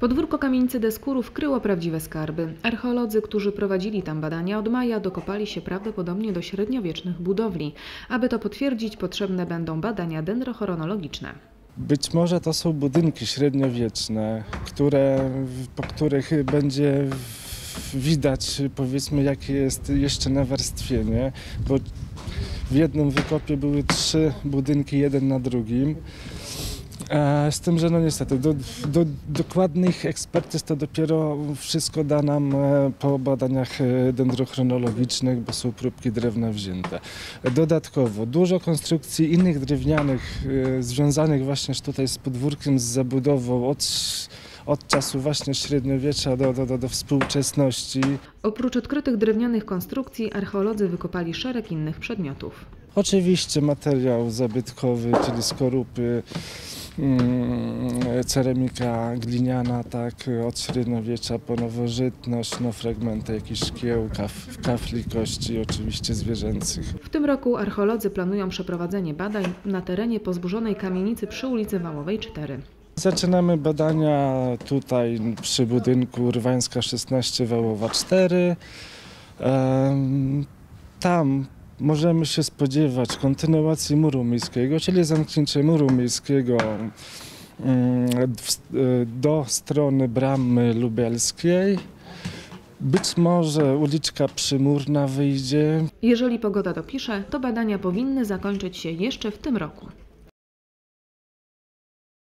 Podwórko kamienicy Deskurów kryło prawdziwe skarby. Archeolodzy, którzy prowadzili tam badania od maja, dokopali się prawdopodobnie do średniowiecznych budowli. Aby to potwierdzić, potrzebne będą badania dendrochronologiczne. Być może to są budynki średniowieczne, po których będzie widać, powiedzmy, jakie jest jeszcze nawarstwienie, bo w jednym wykopie były 3 budynki, jeden na drugim. Z tym, że no niestety do dokładnych ekspertyz to dopiero wszystko da nam po badaniach dendrochronologicznych, bo są próbki drewna wzięte. Dodatkowo dużo konstrukcji innych drewnianych związanych właśnie tutaj z podwórkiem, z zabudową od czasu właśnie średniowiecza do współczesności. Oprócz odkrytych drewnianych konstrukcji archeolodzy wykopali szereg innych przedmiotów. Oczywiście materiał zabytkowy, czyli skorupy, ceramika gliniana, tak, od średniowiecza po nowożytność, fragmenty jakichś szkieł, kafli, kości, oczywiście zwierzęcych. W tym roku archeolodzy planują przeprowadzenie badań na terenie pozburzonej kamienicy przy ulicy Wałowej 4. Zaczynamy badania tutaj przy budynku Rwańska 16, Wałowa 4. Tam możemy się spodziewać kontynuacji muru miejskiego, czyli zamknięcia muru miejskiego do strony Bramy Lubelskiej. Być może uliczka Przymurna wyjdzie. Jeżeli pogoda dopisze, to badania powinny zakończyć się jeszcze w tym roku.